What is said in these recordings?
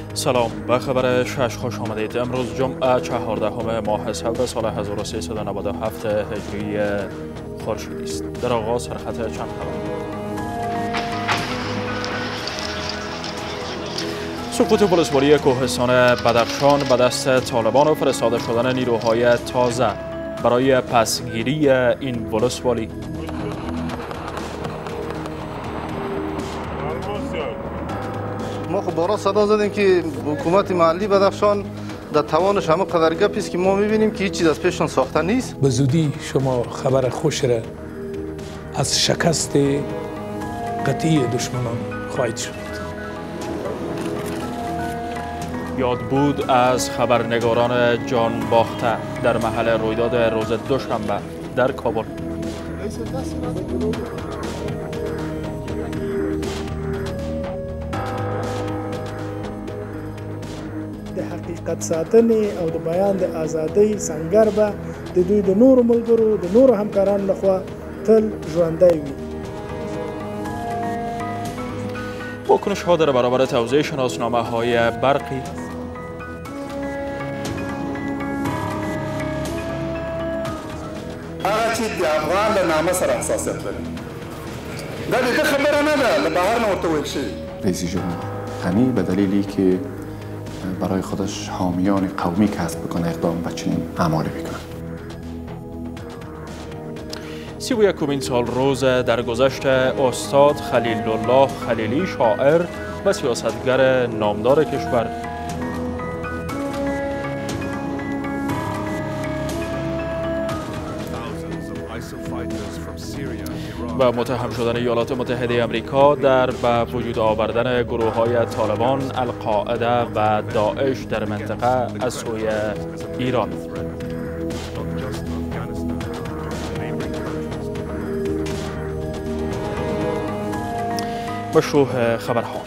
سلام، به خبر 6 خوش آمدید. امروز جمعه 14 ماه سوریه سال 1397 هجری خورشیدی است. در آغاز سرخط چند خبر. سقوط ولسوالی کوهستان بدخشان به دست طالبان و فرستاده شدن نیروهای تازه برای پسگیری این ولسوالی. ما خب بارا صدا زدیم که حکومت محلی بدخشان در توانش همه قدر گپ است که ما میبینیم که هیچ چیز از پیششان ساخته نیست. به زودی شما خبر خوش را از شکست قطعی دشمنان خواهید شد. یاد بود از خبرنگاران جان باخته در محل رویداد روز دوشنبه در کابل. د حقیقت ساتنې او د بیان د ازادۍ سنگر به د دوی د نورو ملګرو د نورو همکارانو لخوا تل ژوندی وي. واکنش ها در برابر توزیع شناسنامه های برقی. هغه چې د افغان له نامه سره حساسیت لري دا د ده خبره نه ده، له بهر نه ورته ویل شوي. رئیس جمهور غنی به دلیلی که برای خودش حامیان قومی کسب بکنه اقدام به چنین اعمالی میکنه. 31مین سال روز درگذشت استاد خلیل الله خلیلی، شاعر و سیاستگر نامدار کشور. و متهم شدن ایالات متحده آمریکا در به وجود آوردن گروه‌های طالبان، القاعده و داعش در منطقه از سوی ایران. مشروع خبرها.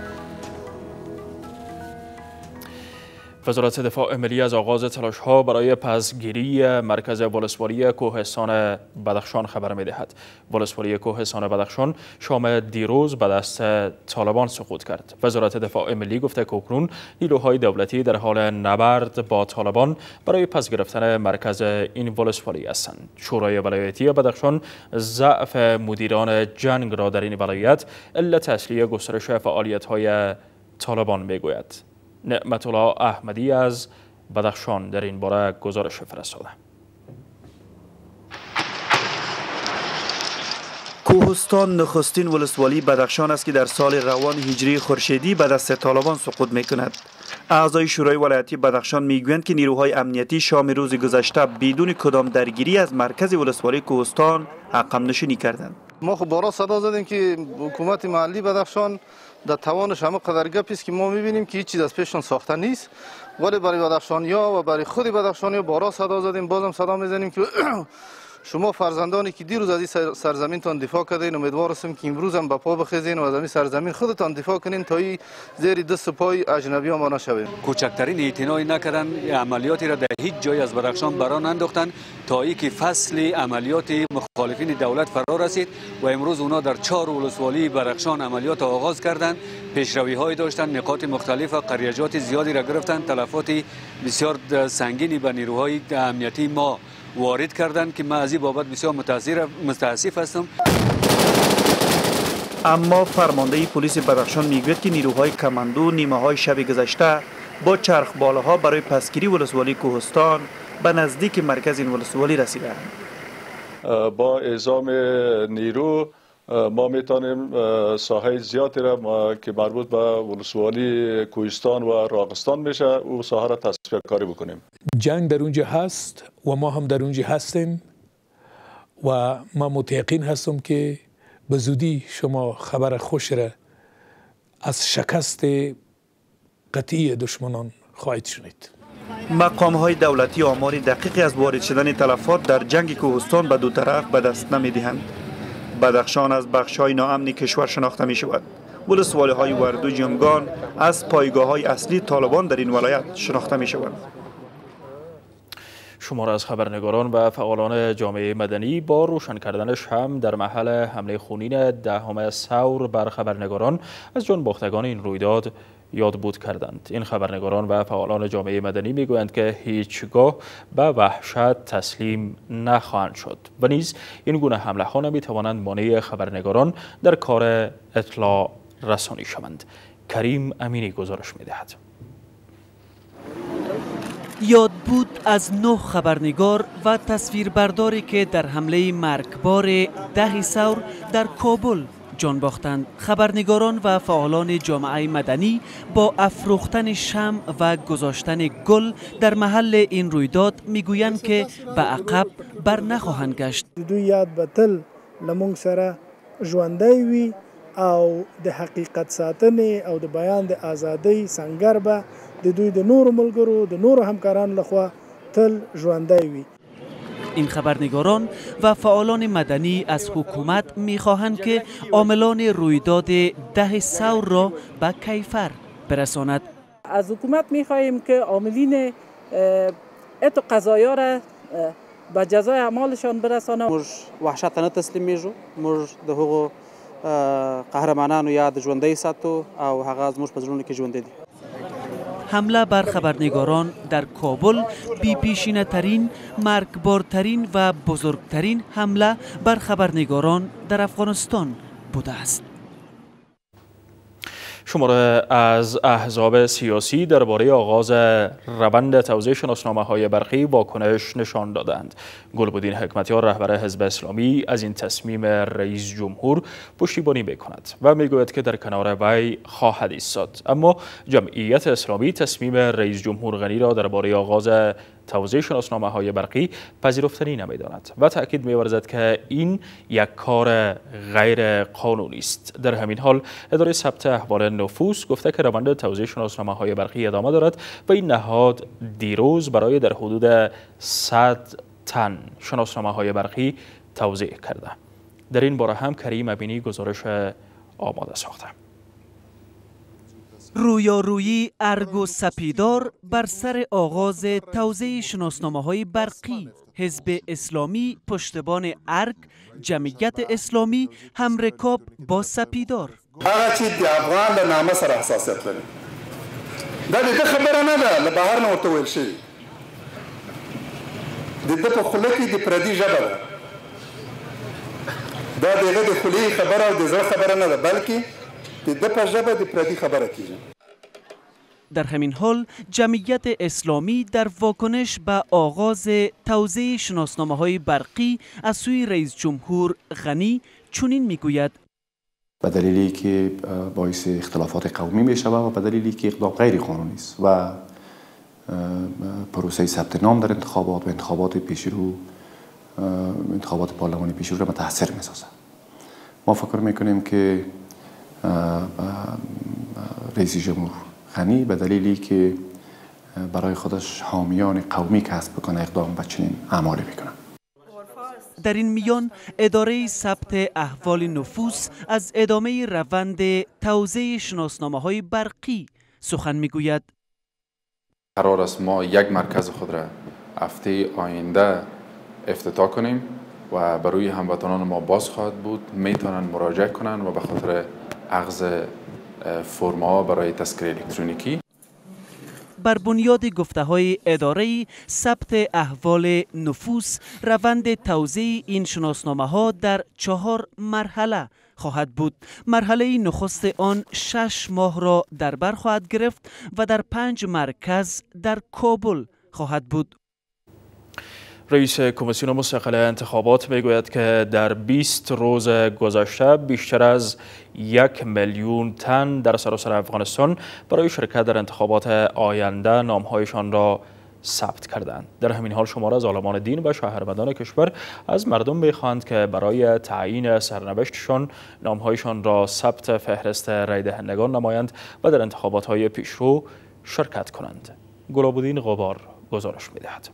وزارت دفاع ملی از آغاز تلاش‌ها برای پسگیری مرکز ولسوالی کوهستان بدخشان خبر می‌دهد. ولسوالی کوهستان بدخشان شام دیروز به دست طالبان سقوط کرد. وزارت دفاع ملی گفته که اکنون نیروهای دولتی در حال نبرد با طالبان برای پس گرفتن مرکز این ولسوالی هستند. شورای ولایتی بدخشان ضعف مدیران جنگ را در این ولایت علت اصلی گسترش فعالیت‌های طالبان می‌گوید. نعمت الله احمدی از بدخشان در این باره گزارش فرستاده. کوهستان نخستین ولسوالی بدخشان است که در سال روان هجری خورشیدی به دست طالبان سقوط می‌کند. اعضای شورای ولایتی بدخشان میگویند که نیروهای امنیتی شام روز گذشته بدون کدام درگیری از مرکز ولسوالی کوهستان عقب نشینی کردند. ما خب بارا صدا زدیم که حکومت محلی بدخشان در توانش همه قدر گپ است که ما میبینیم که هیچ چیز از پیششان ساخته نیست، ولی برای بدخشانی‌ها و برای خود بدخشانی‌ها بارا صدا زدیم، بازم صدا میزنیم که شما فرزندانی که دیروز از این سرزمین تان دفاع کردین، امیدوار هستم که امروز هم به پا بخیزین و از این سرزمین خودتان دفاع کنین تا این زیر دست پای اجنبی ما نشویم. کوچکترین اعتنایی نکردن، عملیاتی را در هیچ جای از بدخشان برا ننداختن تا اینکه فصل عملیات مخالفین دولت فرا رسید و امروز اونا در 4 ولسوالی بدخشان عملیات آغاز کردند. پیشروی های داشتن، نقاط مختلف و قریجات زیادی را گرفتن، تلفات بسیار سنگینی به نیروهای امنیتی ما وارد کردند که من از این بابت بسیار متاسف هستم. اما فرمانده پلیس بدخشان میگوید که نیروهای کماندو نیمه‌های شب گذشته با چرخباله‌ها برای پسگیری ولسوالی کوهستان به نزدیک مرکز این ولسوالی رسیدند. با اعزام نیرو ما میتونیم ساحه زیادی را که مربوط به ولسوالی کوهستان و راغستان میشه او ساحه را تصفیه کاری بکنیم. جنگ در اونجا هست و ما هم در اونجا هستیم و ما متيقن هستم که به زودی شما خبر خوش را از شکست قطعی دشمنان خواهید شنید. مقام‌های دولتی آمار دقیقی از وارد شدن تلفات در جنگ کوهستان به دو طرف به دست نمی‌دهند. بدخشان از بخش‌های ناامن کشور شناخته می‌شود. ولسوالی‌های ورد و جمگان از پایگاه‌های اصلی طالبان در این ولایت شناخته می‌شوند. شمار از خبرنگاران و فعالان جامعه مدنی با روشن کردن شمع در محل حمله خونین 10 ثور بر خبرنگاران از جان باختگان این رویداد یادبود کردند. این خبرنگاران و فعالان جامعه مدنی میگویند که هیچگاه به وحشت تسلیم نخواهند شد و نیز این گونه حمله ها نمیتوانند مانع خبرنگاران در کار اطلاع رسانی شوند. کریم امینی گزارش میدهد. یادبود از 9 خبرنگار و تصویربرداری که در حمله مرگبار 10 ثور در کابل جان باختند. خبرنگاران و فعالان جامعه مدنی با افروختن شمع و گذاشتن گل در محل این رویداد میگویند که به عقب بر نخواهند گشت. دوی یاد به تل لمونږ سره ژوندی وي او د حقیقت ساتنې او د بیان د ازادۍ سنګر به د دوی د نورو ملګرو د نورو همکارانو لخوا تل ژوندی وي. این خبرنگاران و فعالان مدنی از حکومت میخواهند که عاملان رویداد 10 ثور را به کیفر برساند. از حکومت میخواهیم که عاملین اتو قضایا را به جزای اعمالشان برسانه. موږ وحشت نه تسلیمیږو. موږ د هغو قهرمانانو یاد ژوندی ساتو او هغه زموږ په زړونو کې ژوندی دي. حمله بر خبرنگاران در کابل بی‌پیشینه ترین، مرگبارترین و بزرگترین حمله بر خبرنگاران در افغانستان بوده است. شماره از احزاب سیاسی درباره آغاز روند توزیع شناسنامه‌های برقی واکنش نشان دادند. گلبدین حکمتیار رهبر حزب اسلامی از این تصمیم رئیس جمهور پشتیبانی می‌کند و می‌گوید که در کنار وی خواهد ایستاد. اما جمعیت اسلامی تصمیم رئیس جمهور غنی را درباره آغاز توزیع شناسنامه‌های برقی پذیرفتنی نمی‌داند و تأکید می‌ورزد که این یک کار غیر قانونی است. در همین حال اداره ثبت احوال نفوس گفته که روند توزیع شناسنامه‌های برقی ادامه دارد و این نهاد دیروز برای در حدود 100 تن شناسنامه‌های برقی توزیع کرده. در این باره هم کریم امینی گزارش آماده ساخته. رویارویی ارگ و سپیدار بر سر آغاز توزیع شناسنامه‌های برقی. حزب اسلامی پشتبان ارگ، جمعیت اسلامی همرکاب با سپیدار. هغه چې د افغان له نامه سره حساسیت لري دا د خبره نه ده له بهر نه ورته ویل شوي د ده په خوله کې د پردي ژبه ده دا د هغه د خولې خبره او د زړه خبره نه ده بلکې د ده په ژبه د پردي خبره کېږي. در همین حال جمعیت اسلامی در واکنش به آغاز توزیع شناسنامه‌های برقی از سوی رئیس جمهور غنی چنین میگوید: به دلیلی که باعث اختلافات قومی می شود و به دلیلی که اقدام غیر قانونی است و پروسه ثبت نام در انتخابات و انتخابات پیشرو انتخابات پارلمانی پیشرو را متاثر می سازد. ما فکر می کنیم که رئیس جمهور غنی به دلیلی که برای خودش حامیان قومی کسب بکنه اقدام به چنین اعمالی میکنه. در این میان اداره ثبت احوال نفوس از ادامه روند توزیع شناسنامه‌های برقی سخن میگوید. قرار است ما یک مرکز خود را هفته آینده افتتاح کنیم و برای هموطنان ما باز خواهد بود. میتونن مراجعه کنن و به خاطر اخذ فرم‌ها برای تذکره الکترونیکی. بر بنیاد گفته‌های اداره ثبت احوال نفوس روند توزیع این شناسنامه‌ها در 4 مرحله خواهد بود. مرحله نخست آن 6 ماه را در بر خواهد گرفت و در 5 مرکز در کابل خواهد بود. رئیس کمیسیون مستقل انتخابات میگوید که در 20 روز گذشته بیشتر از 1 میلیون تن در سراسر افغانستان برای شرکت در انتخابات آینده نامهایشان را ثبت کردند. در همین حال شمار از عالمان دین و شهروندان کشور از مردم می‌خواهند که برای تعیین سرنوشتشان نامهایشان را ثبت فهرست رای دهندگان نمایند و در انتخابات‌های پیشرو شرکت کنند. گلابدین غبار گزارش می‌دهد.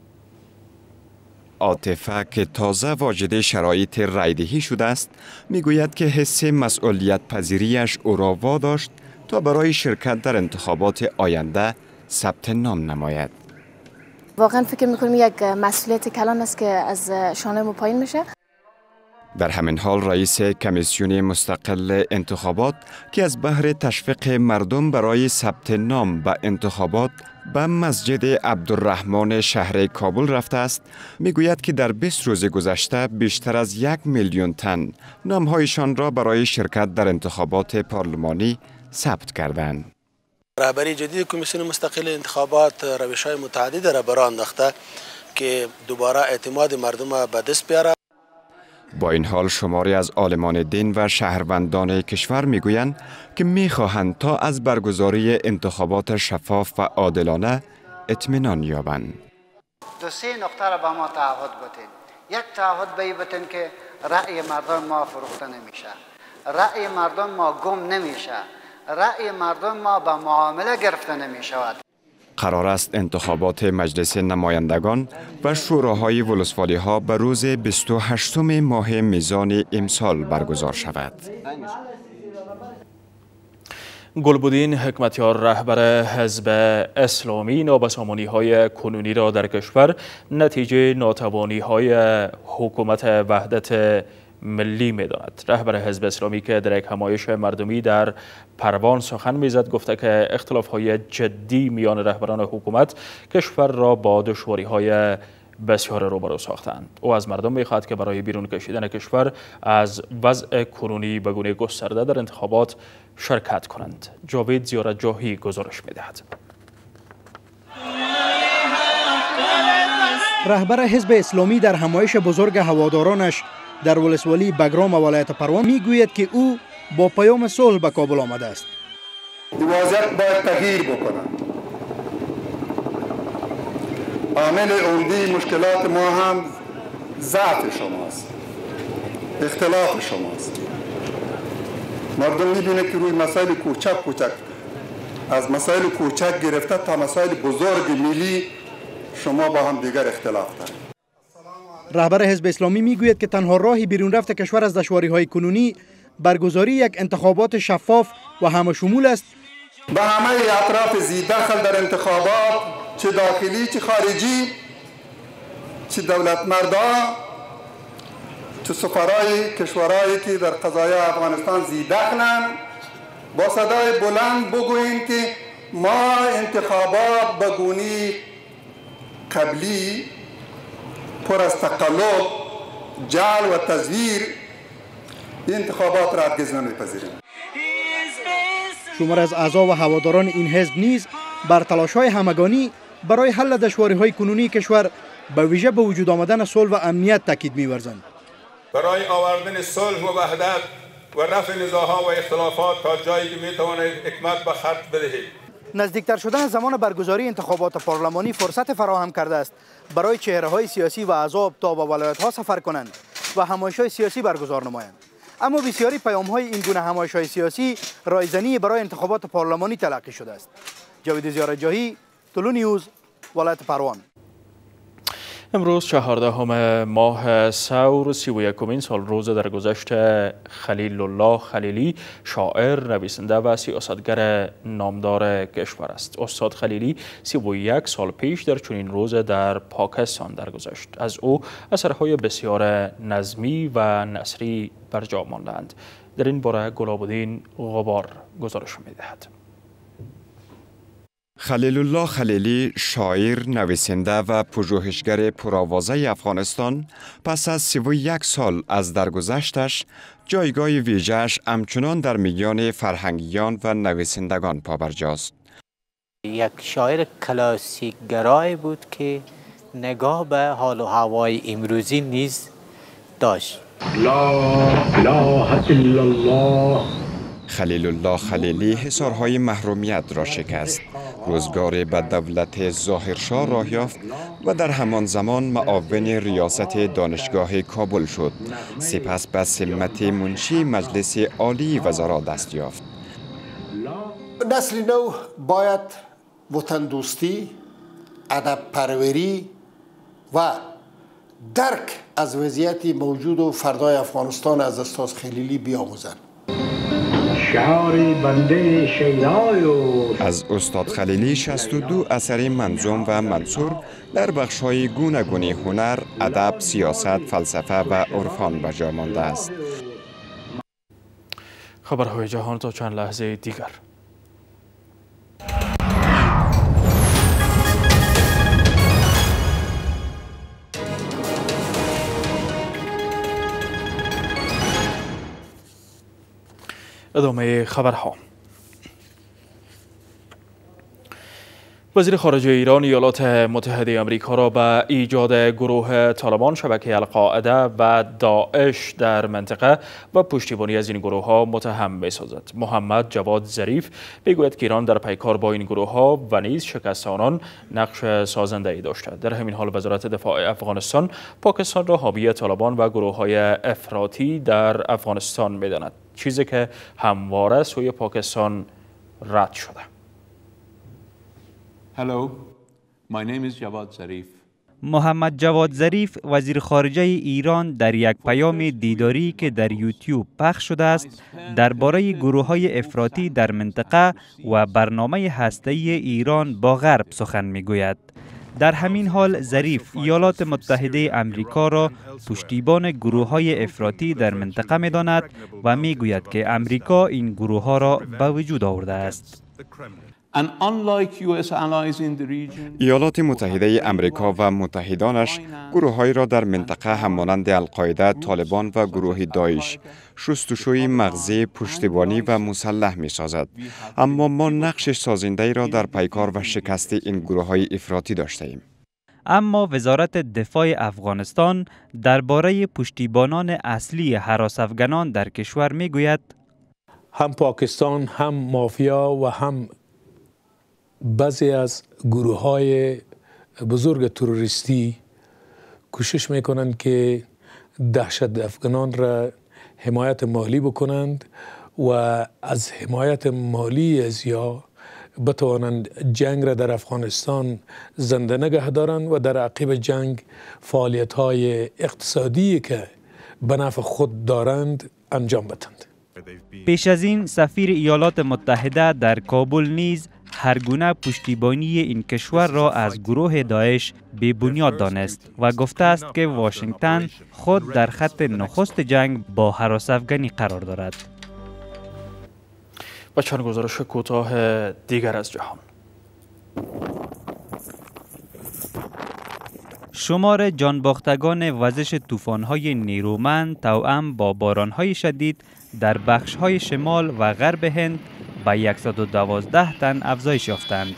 عاطفه که تازه واجد شرایط رایدهی شده است میگوید که حس مسئولیت پذیریش او را واداشت تا برای شرکت در انتخابات آینده ثبت نام نماید. واقعا فکر میکنیم یک مسئولیت کلان است که از شانه ما پایین میشه. در همین حال رئیس کمیسیون مستقل انتخابات که از بهر تشویق مردم برای ثبت نام به انتخابات به مسجد عبدالرحمن شهر کابل رفته است، میگوید که در 20 روز گذشته بیشتر از 1 میلیون تن نامهایشان را برای شرکت در انتخابات پارلمانی ثبت کردند. رهبری جدید کمیسیون مستقل انتخابات روش‌های متعدد را برآ انداخته که دوباره اعتماد مردم به دست بیاره. با این حال شماری از عالمان دین و شهروندان کشور میگویند که میخواهند تا از برگزاری انتخابات شفاف و عادلانه اطمینان یابند. دو سه نقطه را با ما تعهد بتین. یک تعهد به این بتین که رأی مردم ما فروخته نمیشه، رأی مردم ما گم نمیشه، رأی مردم ما به معامله گرفته نمیشود. قرار است انتخابات مجلس نمایندگان و شوراهای ولسوالی ها به روز 28 ماه میزان امسال برگزار شود. گلبدین حکمتیار رهبر حزب اسلامی نابسامانی‌های کنونی را در کشور نتیجه ناتوانی‌های حکومت وحدت ملی می‌داند. رهبر حزب اسلامی که در یک همایش مردمی در پروان سخن می‌زد گفته که اختلاف‌های جدی میان رهبران حکومت کشور را با دشواری‌های بسیار روبرو ساختند. او از مردم می‌خواهد که برای بیرون کشیدن کشور از وضع کنونی به گونه گسترده در انتخابات شرکت کنند. جاوید زیارتجاهی گزارش می‌دهد. رهبر حزب اسلامی در همایش بزرگ هوادارانش در ولسوالی بگرام ولایت پروان میگوید که او با پیام صلح به کابل آمده است. وضعیت باید تغییر بکنه. عامل عمده مشکلات ما هم ضعف شماست، اختلاف شماست. مردم میبینه که روی مسائل کوچک از مسائل کوچک گرفته تا مسائل بزرگ ملی شما با هم دیگر اختلاف دارید. رهبر حزب اسلامی میگوید که تنها راه بیرون رفت کشور از دشواری‌های کنونی برگزاری یک انتخابات شفاف و همه شمول است. به همه اطراف زیدخل در انتخابات، چه داخلی چه خارجی، چه دولت مردا، چه سفرای کشورهایی که در قضای افغانستان زیدخلن، با صدای بلند بگوییم که ما انتخابات به گونه قبلی پر از تقلب، جعل و تزویر انتخابات را هرگز نمیپذیریم. شمار از اعضا و هواداران این حزب نیز بر تلاش‌های همگانی برای حل دشواری‌های کنونی کشور به ویژه به وجود آمدن صلح و امنیت تاکید می‌ورزند. برای آوردن صلح و وحدت و رفع نزاع‌ها و اختلافات تا جایی که می‌تواند حکمت به خرج بدهید. نزدیکتر شدن زمان برگزاری انتخابات پارلمانی فرصت فراهم کرده است برای چهره‌های سیاسی و احزاب تا به ولایت‌ها سفر کنند و همایش‌های سیاسی برگزار نمایند. اما بسیاری پیام‌های این گونه همایش‌های سیاسی رایزنی برای انتخابات پارلمانی تلقی شده است. جاوید زیارتجاهی، طلوع نیوز، ولایت پروان. امروز 14 ماه ثور 31مین سال روز درگذشت خلیل الله خلیلی، شاعر، نویسنده و سیاستگر نامدار کشور است. استاد خلیلی 31 سال پیش در چنین روز در پاکستان درگذشت. از او اثرهای بسیار نظمی و نثری بر جا ماندند. در این باره گلابدین غبار گزارش می‌دهد. خلیل الله خلیلی، شاعر، نویسنده و پژوهشگر پرآوازه افغانستان، پس از 31 سال از درگذشتش جایگاه ویژه‌اش همچنان در میان فرهنگیان و نویسندگان پابرجاست. یک شاعر کلاسیک گرای بود که نگاه به حال و هوای امروزی نیز داشت. لا اله الا الله. خلیل الله خلیلی حصارهای محرومیت را شکست، روزگار به دولت ظاهرشاه راه یافت و در همان زمان معاون ریاست دانشگاه کابل شد. سپس به سمت منشی مجلس عالی وزرا دست یافت. نسل نو باید وطن دوستی، ادب پروری و درک از وضعیت موجود و فردای افغانستان از استاد خلیلی بیاموزند. شعار بنده شیدای از استاد خلیلی 62 اثر منظوم و منثور در بخش‌های گوناگون هنر، ادب، سیاست، فلسفه و عرفان به جا مانده است. خبرهای جهان تا چند لحظه دیگر. ادامه خبرها. وزیر خارجه ایران ایالات متحده آمریکا را به ایجاد گروه طالبان، شبکه القاعده و داعش در منطقه و پشتیبانی از این گروه ها متهم می‌سازد. محمد جواد ظریف میگوید که ایران در پیکار با این گروه ها و نیز شکست آنان نقش سازنده‌ای داشته. در همین حال وزارت دفاع افغانستان پاکستان را حامی طالبان و گروه های افراطی در افغانستان می‌داند، چیزی که همواره سوی پاکستان رد شده. Hello, my name is Jawad Zarif. محمد جواد ظریف وزیر خارجه ایران در یک پیام دیداری که در یوتیوب پخش شده است درباره گروه‌های افراطی در منطقه و برنامه هسته‌ای ایران با غرب سخن می‌گوید. در همین حال ظریف ایالات متحده آمریکا را پشتیبان گروه‌های افراطی در منطقه می‌داند و می‌گوید که آمریکا این گروه‌ها را به وجود آورده است. ایالات متحده آمریکا و متحدانش گروه‌هایی را در منطقه همانند القاعده، طالبان و گروه داعش شستشوی مغزی، پشتیبانی و مسلح می‌سازد. اما ما نقش سازنده‌ای را در پیکار و شکست این گروه‌های افراطی داشته‌ایم. اما وزارت دفاع افغانستان درباره پشتیبانان اصلی هراس‌افغانان در کشور می‌گوید هم پاکستان، هم مافیا و هم بعضی از گروه های بزرگ تروریستی کوشش میکنند که دهشت افغانان را حمایت مالی بکنند و از حمایت مالی از یا بتوانند جنگ را در افغانستان زنده نگه دارند و در عقب جنگ فعالیت های اقتصادی که به نفع خود دارند انجام بدهند. پیش از این سفیر ایالات متحده در کابل نیز هر گونه پشتیبانی این کشور را از گروه داعش بی بنیاد دانست و گفته است که واشنگتن خود در خط نخست جنگ با هراس افغانی قرار دارد. و چند گزارش کوتاه دیگر از جهان. شمار جانباختگان وزش طوفان‌های نیرومند توأم با باران‌های شدید در بخش‌های شمال و غرب هند به 112 تن افزایش یافتند.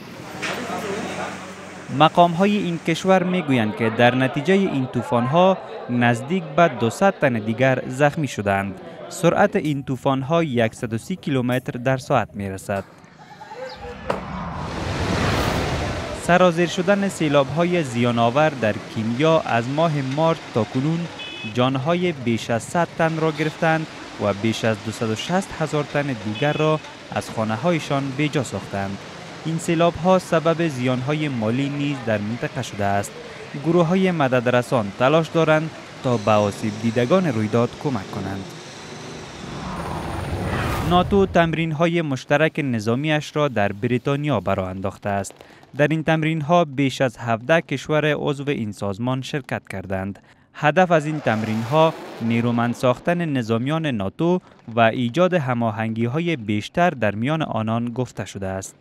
مقام‌های این کشور می‌گویند که در نتیجه این طوفان‌ها نزدیک به 200 تن دیگر زخمی شدند. سرعت این طوفان‌ها 130 کیلومتر در ساعت می‌رسد. سرازیر شدن سیلاب‌های زیان‌آور در کنیا از ماه مارس تا کنون جان‌های بیش از 100 تن را گرفتند و بیش از 260,000 تن دیگر را از خانه‌هایشان بی‌جا ساختند. این سیلاب‌ها سبب زیان‌های مالی نیز در منطقه شده است. گروه‌های مددرسان تلاش دارند تا به آسیب دیدگان رویداد کمک کنند. ناتو تمرین‌های مشترک نظامیش را در بریتانیا برآ انداخته است. در این تمرین‌ها بیش از 17 کشور عضو این سازمان شرکت کردند. هدف از این تمرین‌ها نیرومند ساختن نظامیان ناتو و ایجاد هماهنگی‌های بیشتر در میان آنان گفته شده است.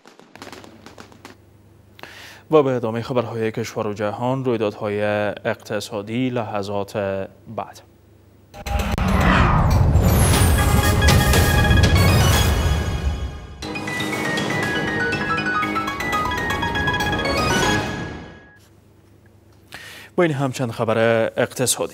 و به ادامه خبرهای کشور و جهان، رویدادهای اقتصادی لحظات بعد. با این هم چند خبر اقتصادی.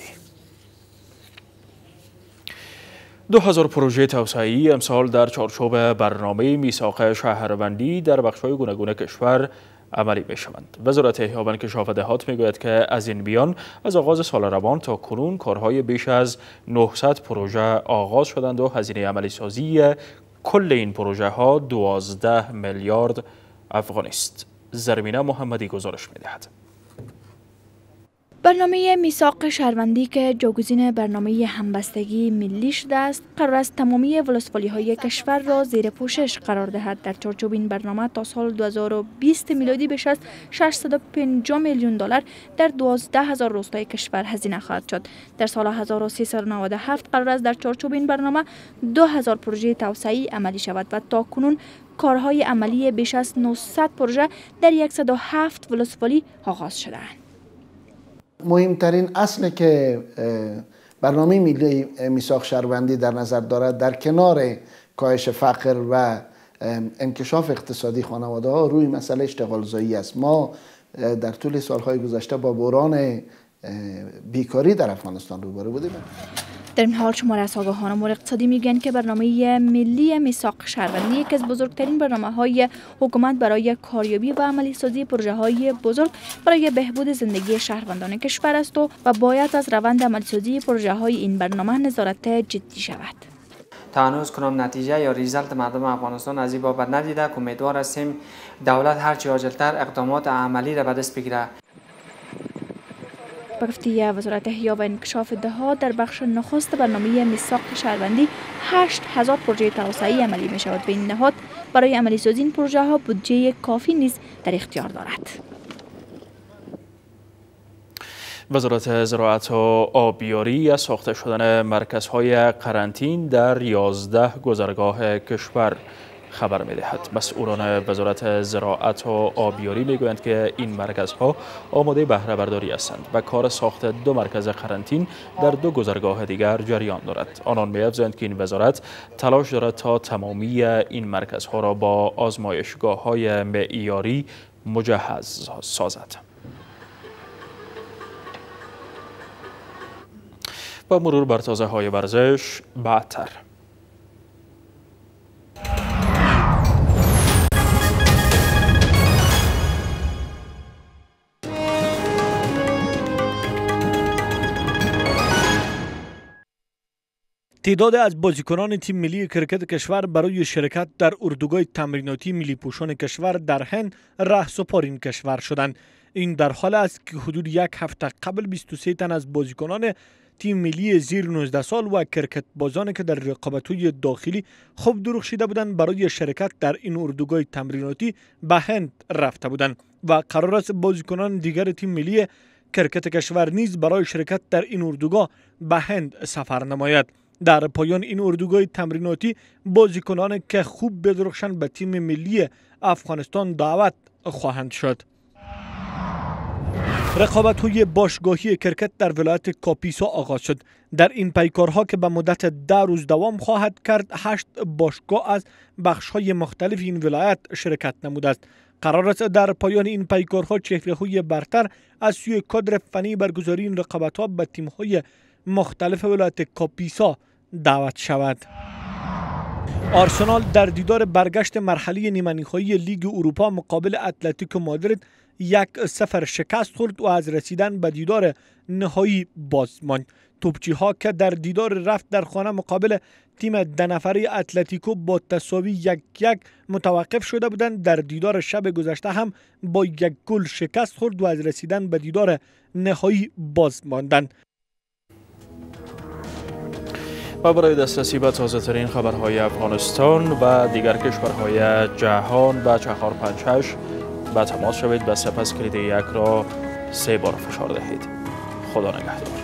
2000 پروژه توسعه‌ای امسال در چارچوب برنامه میثاق شهروندی در بخش‌های گوناگون کشور عملی می‌شوند. وزارت احیا و انکشاف دهات می‌گوید که از این بیان از آغاز سال روان تا کنون کارهای بیش از 900 پروژه آغاز شدند و هزینه عملی سازی کل این پروژه ها 12 میلیارد افغانی است. زرمینه محمدی گزارش می‌دهد. برنامه میثاق شهروندی که جایگزین برنامه همبستگی ملی شده است، قرار است تمامی ولسوالی‌های کشور را زیر پوشش قرار دهد. در چارچوب این برنامه تا سال 2020 میلادی بیش از 650 میلیون دلار در 12,000 روستای کشور هزینه خواهد شد. در سال 1397 قرار است در چارچوب این برنامه 2000 پروژه توسعه‌ای عملی شود و تاکنون کارهای عملی بیش از 900 پروژه در 107 ولسوالی آغاز شده است. مهمترین اصلی که برنامه ملی میثاق شهروندی در نظر دارد، در کنار کاهش فقر و انکشاف اقتصادی خانواده ها، روی مسئله اشتغال زایی است. ما در طول سالهای گذشته با بحران بیکاری در افغانستان روبرو بودیم. در این حال شمار از آگاهان امور اقتصادی میگن که برنامه ملی میثاق شهروندی یکی از بزرگترین برنامه‌های حکومت برای کاریابی و عملی سازی پروژه‌های بزرگ برای بهبود زندگی شهروندان کشور است و باید از روند عملی سازی پروژه‌های این برنامه نظارت جدی شود. تا هنوز کنم نتیجه یا ریزالت مردم افغانستان از این بابت ندیده که امیدوار هستیم دولت هرچی عاجل‌تر اقدامات عملی را به دست بگیرد. به گفته وزارت احیا و انکشاف دهات، در بخش نخست برنامه میثاق شهروندی 8000 پروژه توسعه‌ای عملی می شود و این نهاد برای عملی سازی این پروژه ها بودجه کافی نیز در اختیار دارد. وزارت زراعت و آبیاری از ساخته شدن مرکزهای قرنطین در 11 گذرگاه کشور خبر می‌دهد. مسئولان وزارت زراعت و آبیاری می‌گویند که این مرکزها آماده بهره برداری هستند و کار ساخت 2 مرکز قرنطین در 2 گذرگاه دیگر جریان دارد. آنان می‌افزایند که این وزارت تلاش دارد تا تمامی این مرکزها را با آزمایشگاه‌های معیاری مجهز سازد. با مرور بر تازه‌های ورزش بعدتر. تعداد از بازیکنان تیم ملی کرکت کشور برای شرکت در اردوگاه تمریناتی ملی پوشان کشور در هند رهسپار این کشور شدند. این در حال است که حدود 1 هفته قبل 23 تن از بازیکنان تیم ملی زیر 19 سال و کرکت بازانی که در رقابت‌های داخلی خوب درخشیده بودند برای شرکت در این اردوگاه تمریناتی به هند رفته بودند و قرار است بازیکنان دیگر تیم ملی کرکت کشور نیز برای شرکت در این اردوگاه به هند سفر نماید. در پایان این اردوگاه تمریناتی بازیکنان که خوب بدرخشند به تیم ملی افغانستان دعوت خواهند شد. رقابت‌های باشگاهی کرکت در ولایت کاپیسا آغاز شد. در این پیکارها که به مدت 10 روز دوام خواهد کرد، 8 باشگاه از بخش‌های مختلف این ولایت شرکت نموده است. قرار است در پایان این پیکارها چهره‌های برتر از سوی کادر فنی برگزاری این رقابت‌ها به تیم‌های مختلف ولایت کاپیسا دعوت شود. آرسنال در دیدار برگشت مرحله نیمه‌نهایی لیگ اروپا مقابل اتلتیکو مادرید 1-0 شکست خورد و از رسیدن به دیدار نهایی باز ماند. توپچی‌ها که در دیدار رفت در خانه مقابل تیم 2 نفره اتلتیکو با تساوی 1-1 متوقف شده بودند، در دیدار شب گذشته هم با 1 گل شکست خورد و از رسیدن به دیدار نهایی باز ماندند. و برای دسترسی به تازه‌ترین خبرهای افغانستان و دیگر کشورهای جهان به 458 به تماس شوید و سپس کلید 1 را 3 بار فشار دهید. خدا نگهدار.